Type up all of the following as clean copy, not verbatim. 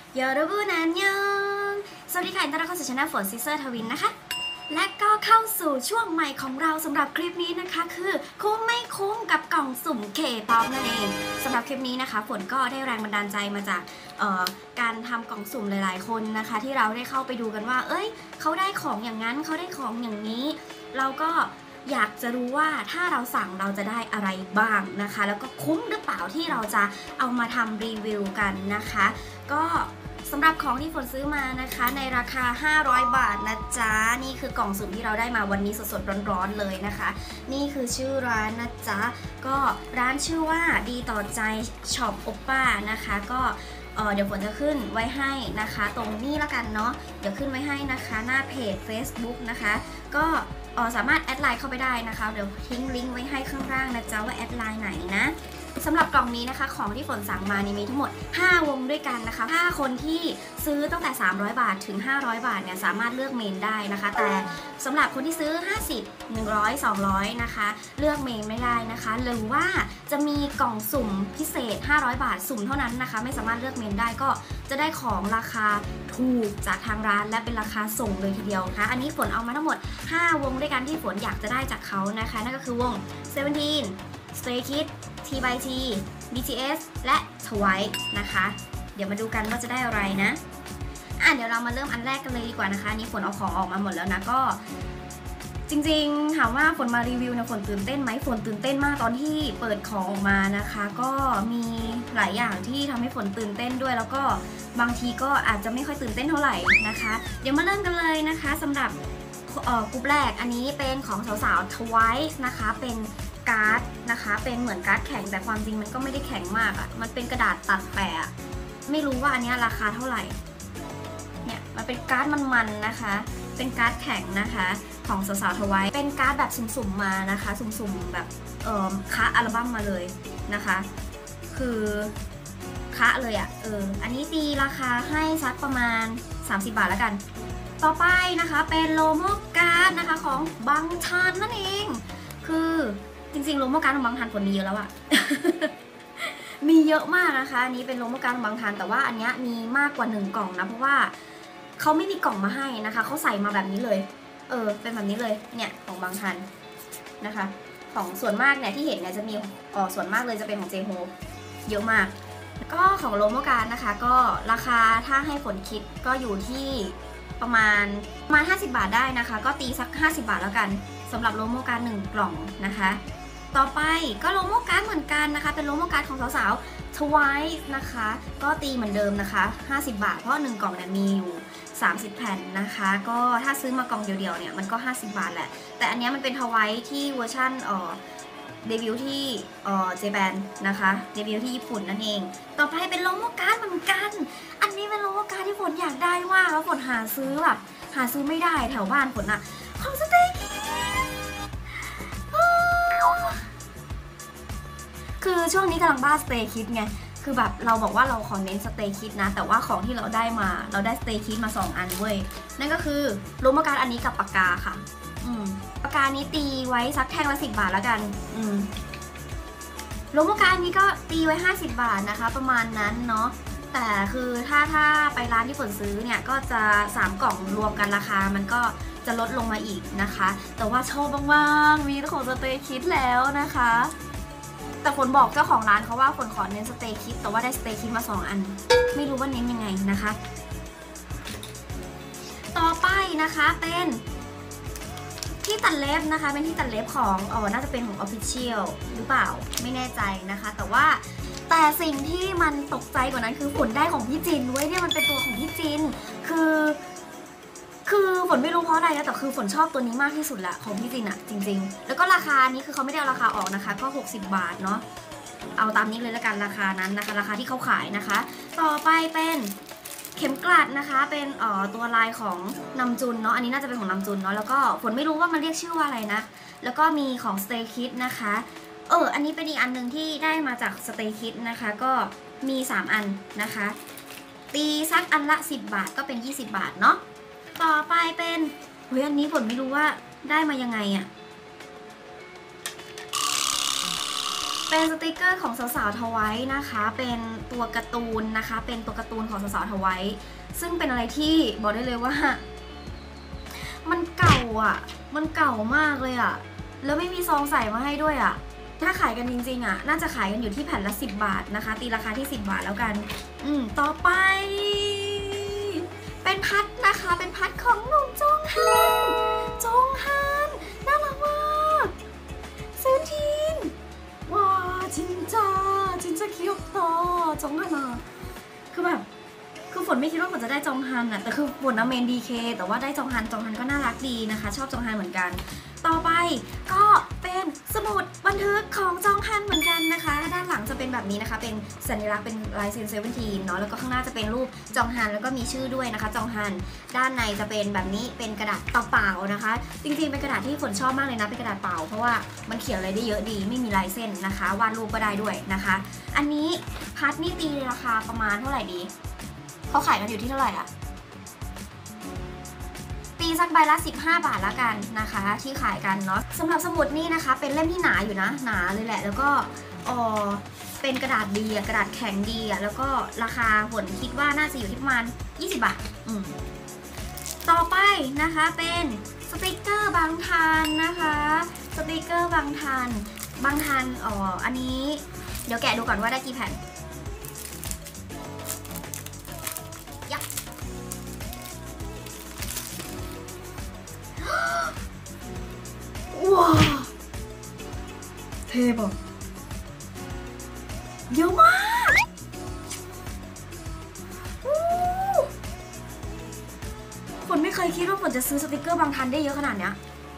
ยอรุบุนันยองสวัสดีค่ะต้อนรับเข้าสู่ช่องฝนซิสเตอร์ทวินนะคะและก็เข้าสู่ช่วงใหม่ของเราสำหรับคลิปนี้นะคะคือคุ้มไม่คุ้มกับกล่องสุ่มเคป๊อปนั่นเองสำหรับคลิปนี้นะคะฝนก็ได้แรงบันดาลใจมาจากการทำกล่องสุ่มหลายๆคนนะคะที่เราได้เข้าไปดูกันว่าเขาได้ของอย่างนั้นเขาได้ของอย่างนี้เราก็อยากจะรู้ว่าถ้าเราสั่งเราจะได้อะไรบ้างนะคะแล้วก็คุ้มหรือเปล่าที่เราจะเอามาทำรีวิวกันนะคะก็สำหรับของที่ฝนซื้อมานะคะในราคา500 บาทนะจ๊ะนี่คือกล่องสุ่มที่เราได้มาวันนี้สดๆร้อนๆเลยนะคะนี่คือชื่อร้านนะจ๊ะก็ร้านชื่อว่าดีต่อใจช็อปโอป้านะคะก็เดี๋ยวฝนจะขึ้นไว้ให้นะคะตรงนี้ละกันเนาะเดี๋ยวขึ้นไว้ให้นะคะหน้าเพจ Facebook นะคะก็สามารถแอดไลน์เข้าไปได้นะคะเดี๋ยวทิ้งลิงก์ไว้ให้ข้างล่างนะจ๊ะว่าแอดไลน์ไหนนะสำหรับกล่องนี้นะคะของที่ฝนสั่งมานี่มีทั้งหมด5วงด้วยกันนะคะถ้าคนที่ซื้อตั้งแต่300 บาทถึง500 บาทเนี่ยสามารถเลือกเมนได้นะคะแต่สำหรับคนที่ซื้อ50 100 200นะคะเลือกเมนไม่ได้นะคะหรือว่าจะมีกล่องสุ่มพิเศษ500 บาทสุ่มเท่านั้นนะคะไม่สามารถเลือกเมนได้ก็จะได้ของราคาถูกจากทางร้านและเป็นราคาส่งเลยทีเดียวนะคะอันนี้ฝนเอามาทั้งหมด5วงด้วยกันที่ฝนอยากจะได้จากเขานะคะนั่นก็คือวง Seventeen Stray Kids T.by.T BTS และ TWICE นะคะเดี๋ยวมาดูกันว่าจะได้อะไรนะเดี๋ยวเรามาเริ่มอันแรกกันเลยดีกว่านะคะนี่ฝนเอาของออกมาหมดแล้วนะก็จริงๆถามว่าฝนมารีวิวนะฝนตื่นเต้นไหมฝนตื่นเต้นมากตอนที่เปิดของออกมานะคะก็มีหลายอย่างที่ทำให้ฝนตื่นเต้นด้วยแล้วก็บางทีก็อาจจะไม่ค่อยตื่นเต้นเท่าไหร่นะคะเดี๋ยวมาเริ่มกันเลยนะคะสำหรับกลุ่มแรกอันนี้เป็นของสาวๆ TWICE นะคะเป็นการ์ดนะคะเป็นเหมือนการ์ดแข็งแต่ความจริงมันก็ไม่ได้แข็งมากอ่ะมันเป็นกระดาษตัดแปะไม่รู้ว่าอันนี้ราคาเท่าไหร่เนี่ยมันเป็นการ์ดมันๆนะคะเป็นการ์ดแข็งนะคะของสาวๆ TWICEเป็นการ์ดแบบสุ่มๆมานะคะสุ่มๆแบบคะอัลบั้มมาเลยนะคะคือคะเลยอ่ะอันนี้ตีราคาให้สักประมาณ30 บาทแล้วกันต่อไปนะคะเป็นโลโมการ์ดนะคะของบังทันนั่นเองคือจริงๆโลโมการ์ดของบางทันฝนมีเยอะแล้วอะ มีเยอะมากนะคะอันนี้เป็นโลโมการ์ดของบางทันแต่ว่าอันนี้มีมากกว่า1กล่องนะเพราะว่าเขาไม่มีกล่องมาให้นะคะเขาใส่มาแบบนี้เลยเป็นแบบนี้เลยเนี่ยของบางทันนะคะของส่วนมากเนี่ยที่เห็นเนี่ยจะมีส่วนมากเลยจะเป็นของเจโฮเยอะมากก็ของโลโมการ์ดนะคะก็ราคาถ้าให้ฝนคิดก็อยู่ที่ประมาณ50 บาทได้นะคะก็ตีสัก50 บาทแล้วกันสำหรับโลโมการ์ด1กล่องนะคะต่อไปก็โลโมการ์ดเหมือนกันนะคะเป็นโลโมการ์ดของสาวๆ TWICE นะคะก็ตีเหมือนเดิมนะคะ50 บาทเพราะ1กล่องเนี่ยมีอยู่30 แผ่นนะคะก็ถ้าซื้อมากล่องเดียวๆเนี่ยมันก็50 บาทแหละแต่อันนี้มันเป็น TWICE ที่เวอร์ชันเดบิวต์ที่เจแปนนะคะเดบิวต์ที่ญี่ปุ่นนั่นเองต่อไปเป็นโลโมการ์ดเหมือนกันอันนี้เป็นโลโมการ์ดที่ฝนอยากได้มากแล้วฝนหาซื้อไม่ได้แถวบ้านฝนอะของสเตคิดคือช่วงนี้กำลังบ้าสเตคิดไงคือแบบเราบอกว่าเราขอเน้นสเตคิดนะแต่ว่าของที่เราได้มาเราได้สเตคิดมา2 อันเว้ยนั่นก็คือโลโมการ์ดอันนี้กับปากกาค่ะปากกานี้ตีไว้สักแท่งละ10 บาทแล้วกันโลโมการ์ดนี้ก็ตีไว้50 บาทนะคะประมาณนั้นเนาะแต่คือถ้าไปร้านที่ฝนซื้อเนี่ยก็จะ3 กล่องรวมกันราคามันก็จะลดลงมาอีกนะคะแต่ว่าชอบมากๆมีของสเตคิดแล้วนะคะแต่ฝนบอกเจ้าของร้านเขาว่าฝนขอเน้นสเตคิดแต่ว่าได้สเตคิดมา2 อันไม่รู้ว่าเน้นยังไงนะคะต่อไปนะคะเป็นที่ตัดเล็บนะคะเป็นที่ตัดเล็บของน่าจะเป็นของ Official หรือเปล่าไม่แน่ใจนะคะแต่สิ่งที่มันตกใจกว่านั้นคือฝนได้ของพี่จินเว้ยเนี่ยมันเป็นตัวของพี่จินคือฝนไม่รู้เพราะอะไรนะแต่คือฝนชอบตัวนี้มากที่สุดละของพี่จินอะจริงๆแล้วก็ราคานี้คือเขาไม่ได้เอาราคาออกนะคะก็60 บาทเนาะเอาตามนี้เลยละกันราคานั้นนะคะราคาที่เขาขายนะคะต่อไปเป็นเข็มกลัดนะคะเป็นตัวลายของนำจุนเนาะอันนี้น่าจะเป็นของนำจุนเนาะแล้วก็ฝนไม่รู้ว่ามันเรียกชื่อว่าอะไรนะแล้วก็มีของ Stray Kids นะคะอันนี้เป็นอีกอันหนึ่งที่ได้มาจาก Stray Kids นะคะก็มี3 อันนะคะตีสักอันละ10 บาทก็เป็น20 บาทเนาะต่อไปเป็นอันนี้ฝนไม่รู้ว่าได้มายังไงอะเป็นสติกเกอร์ของสาวๆทวายนะคะเป็นตัวการ์ตูนนะคะเป็นตัวการ์ตูนของสาวๆทวายซึ่งเป็นอะไรที่บอกได้เลยว่ามันเก่าอ่ะมันเก่ามากเลยอ่ะแล้วไม่มีซองใส่มาให้ด้วยอ่ะถ้าขายกันจริงๆอ่ะน่าจะขายกันอยู่ที่แผ่นละ10 บาทนะคะตีราคาที่10 บาทแล้วกันต่อไปเป็นพัดนะคะเป็นพัดของหนุ่มจงฮันน่ารักมาก17ว้าจินจ้าคิวต่อจงฮันอ่ะคือฝนไม่คิดว่าฝนจะได้จงฮันอ่ะแต่คือฝนเมนดีเคแต่ว่าได้จงฮันก็น่ารักดีนะคะชอบจงฮันเหมือนกันต่อไปก็เป็นสมุดบันทึกของจองฮันเหมือนกันนะคะด้านหลังจะเป็นแบบนี้นะคะเป็นสัญลักษณ์เป็นลายเซ็น17เนาะแล้วก็ข้างหน้าจะเป็นรูปจองฮันแล้วก็มีชื่อด้วยนะคะจองฮันด้านในจะเป็นแบบนี้เป็นกระดาษเปล่าๆนะคะจริงๆเป็นกระดาษที่ฝนชอบมากเลยนะเป็นกระดาษเปล่าเพราะว่ามันเขียนอะไรได้เยอะดีไม่มีลายเส้นนะคะวาดรูปก็ได้ด้วยนะคะอันนี้พัดนี่ตีราคาประมาณเท่าไหร่ดีเขาขายกันอยู่ที่เท่าไหร่อะตีสักใบละ15 บาทละกันนะคะที่ขายกันเนาะสำหรับสมุดนี่นะคะเป็นเล่มที่หนาอยู่นะหนาเลยแหละแล้วก็เป็นกระดาษดีอะกระดาษแข็งดีอะแล้วก็ราคาฝนคิดว่าน่าจะอยู่ที่ประมาณ20 บาทต่อไปนะคะเป็นสติกเกอร์บางทันนะคะสติกเกอร์บางทันอันนี้เดี๋ยวแกะดูก่อนว่าได้กี่แผ่นว้าวเท่ปะเยอะมากฝนไม่เคยคิดว่าฝนจะซื้อสติกเกอร์บางทันได้เยอะขนาดเนี้ย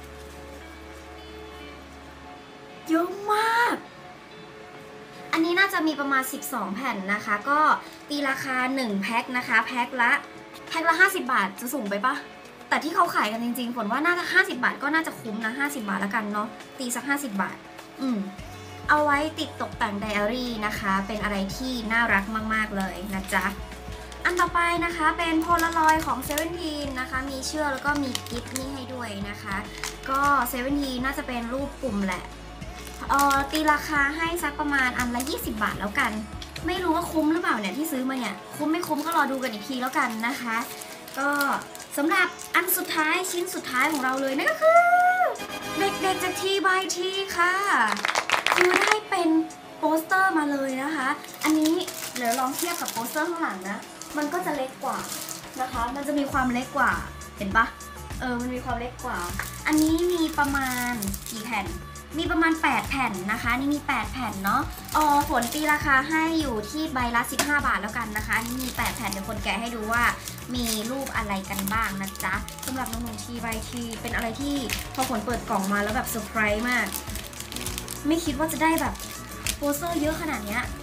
เยอะมากอันนี้น่าจะมีประมาณ12 แผ่นนะคะก็ตีราคา1 แพ็คนะคะแพ็คละ50 บาทจะสูงไปปะแต่ที่เขาขายกันจริงๆฝนว่าน่าจะ50 บาทก็น่าจะคุ้มนะ50 บาทแล้วกันเนาะตีสัก50 บาทเอาไว้ติดตกแต่งไดอารี่นะคะเป็นอะไรที่น่ารักมากๆเลยนะจ๊ะอันต่อไปนะคะเป็นโพลารอยด์ของ17นะคะมีเชือกแล้วก็มีกิฟต์นี่ให้ด้วยนะคะก็17น่าจะเป็นรูปปุ่มแหละตีราคาให้สักประมาณอันละ20 บาทแล้วกันไม่รู้ว่าคุ้มหรือเปล่าเนี่ยที่ซื้อมาเนี่ยคุ้มไม่คุ้มก็รอดูกันอีกทีแล้วกันนะคะก็สำหรับอันสุดท้ายชิ้นสุดท้ายของเราเลยนั่นก็คือเด็กๆจากทีบายทีค่ะคือได้เป็นโปสเตอร์มาเลยนะคะอันนี้เดี๋ยวลองเทียบกับโปสเตอร์ข้างหลังนะมันก็จะเล็กกว่านะคะมันจะมีความเล็กกว่าเห็นปะมันมีความเล็กกว่าอันนี้มีประมาณกี่แผ่นมีประมาณ8 แผ่นนะคะนี่มี8 แผ่นเนาะฝนตีราคาให้อยู่ที่ใบละ15 บาทแล้วกันนะคะนี่มี8 แผ่นเดี๋ยวฝนแกะให้ดูว่ามีรูปอะไรกันบ้างนะจ๊ะสำหรับน้องๆทีใบทีเป็นอะไรที่พอฝนเปิดกล่องมาแล้วแบบเซอร์ไพรส์มากไม่คิดว่าจะได้แบบโปสเตอร์เยอะขนาดเนี้ย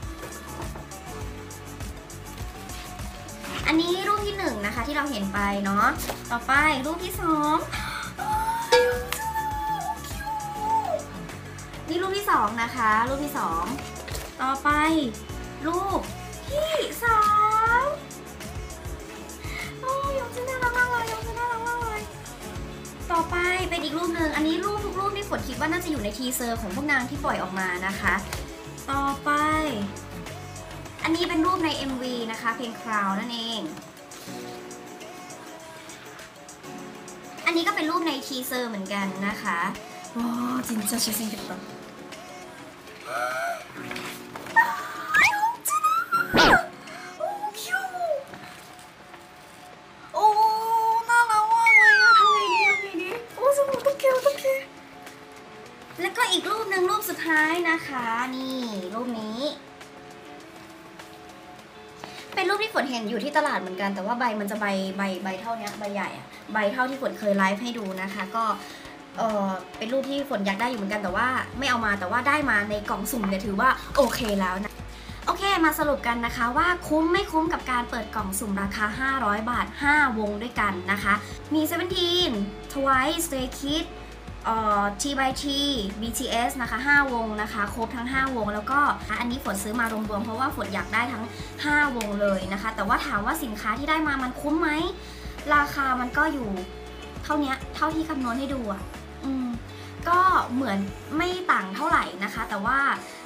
อันนี้รูปที่1นะคะที่เราเห็นไปเนาะต่อไปรูปที่2นี่รูปที่2นะคะรูปที่2ต่อไปรูปที่3โอ้ยยงจะน่ารักมากเลยต่อไปเป็นอีกรูปหนึ่งอันนี้รูปทุกรูปที่ฝนคิดว่าน่าจะอยู่ในทีเซอร์ของพวกนางที่ปล่อยออกมานะคะต่อไปอันนี้เป็นรูปใน MV นะคะเพลง Crown นั่นเองอันนี้ก็เป็นรูปในทีเซอร์เหมือนกันนะคะว้าวจริงจะใช้สิ่งเด็ดต่อแล้วก็อีกรูปหนึ่งรูปสุดท้ายนะคะนี่รูปนี้เป็นรูปที่ฝนเห็นอยู่ที่ตลาดเหมือนกันแต่ว่าใบมันจะใบเท่านี้ใบใหญ่อะใบเท่าที่ฝนเคยไลฟ์ให้ดูนะคะก็เป็นรูปที่ฝนอยากได้อยู่เหมือนกันแต่ว่าไม่เอามาแต่ว่าได้มาในกล่องสุ่มเนี่ยถือว่าโอเคแล้วนะโอเคมาสรุปกันนะคะว่าคุ้มไม่คุ้มกับการเปิดกล่องสุ่มราคา500 บาท5 วงด้วยกันนะคะมี17 Twice Stray Kids T by T BTS นะคะ5 วงนะคะครบทั้ง5 วงแล้วก็อันนี้ฝนซื้อมารวมๆเพราะว่าฝนอยากได้ทั้ง5 วงเลยนะคะแต่ว่าถามว่าสินค้าที่ได้มามันคุ้มไหมราคามันก็อยู่เท่านี้เท่าที่คำนวณให้ดูอ่ะก็เหมือนไม่ต่างเท่าไหร่นะคะแต่ว่า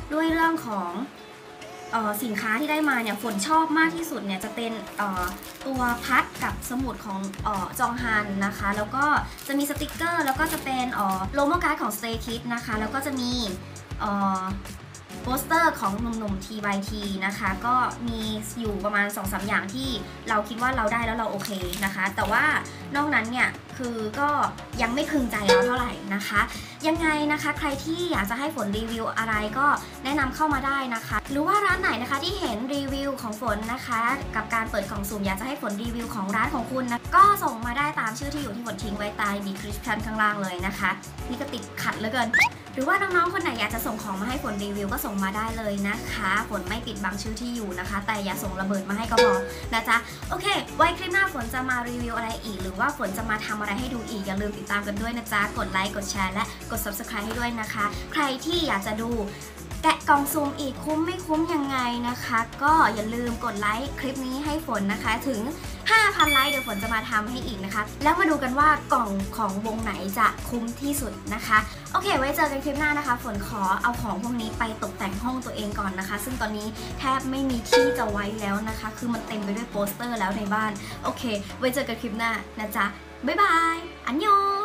ด้วยเรื่องของสินค้าที่ได้มาเนี่ยฝนชอบมากที่สุดเนี่ยจะเป็นตัวพัดกับสมุดของจองฮันนะคะแล้วก็จะมีสติกเกอร์แล้วก็จะเป็นโลโก้การ์ดของ Stray Kids นะคะแล้วก็จะมีโปสเตอร์ของหนุ่มๆ TYT นะคะก็มีอยู่ประมาณ 2-3 อย่างที่เราคิดว่าเราได้แล้วเราโอเคนะคะแต่ว่านอกนั้นเนี่ยคือก็ยังไม่พึงใจเราเท่าไหร่นะคะยังไงนะคะใครที่อยากจะให้ฝนรีวิวอะไรก็แนะนำเข้ามาได้นะคะหรือว่าร้านไหนนะคะที่เห็นรีวิวของฝนนะคะกับการเปิดกล่องสุ่มอยากจะให้ฝนรีวิวของร้านของคุณนะก็ส่งมาได้ตามชื่อที่อยู่ที่ฝนทิ้งไว้ใต้descriptionข้างล่างเลยนะคะนี่ก็ติดขัดเหลือเกินหรือว่าน้องๆคนไหนอยากจะส่งของมาให้ฝนรีวิวก็ส่งมาได้เลยนะคะฝนไม่ปิดบังชื่อที่อยู่นะคะแต่อย่าส่งระเบิดมาให้ก็พอนะจ๊ะโอเคไว้คลิปหน้าฝนจะมารีวิวอะไรอีกหรือว่าฝนจะมาทำอะไรให้ดูอีกอย่าลืมติดตามกันด้วยนะจ๊ะกดไลค์กดแชร์และกด subscribe ให้ด้วยนะคะใครที่อยากจะดูแกะกล่องซูมอีกคุ้มไม่คุ้มยังไงนะคะก็อย่าลืมกดไลค์คลิปนี้ให้ฝนนะคะถึง 5,000 ไลค์เดี๋ยวฝนจะมาทำให้อีกนะคะแล้วมาดูกันว่ากล่องของวงไหนจะคุ้มที่สุดนะคะโอเคไว้เจอกันคลิปหน้านะคะฝนขอเอาของพวกนี้ไปตกแต่งห้องตัวเองก่อนนะคะซึ่งตอนนี้แทบไม่มีที่จะไว้แล้วนะคะคือมันเต็มไปด้วยโปสเตอร์แล้วในบ้านโอเคไว้เจอกันคลิปหน้านะจ๊ะบ๊ายบายอันยอง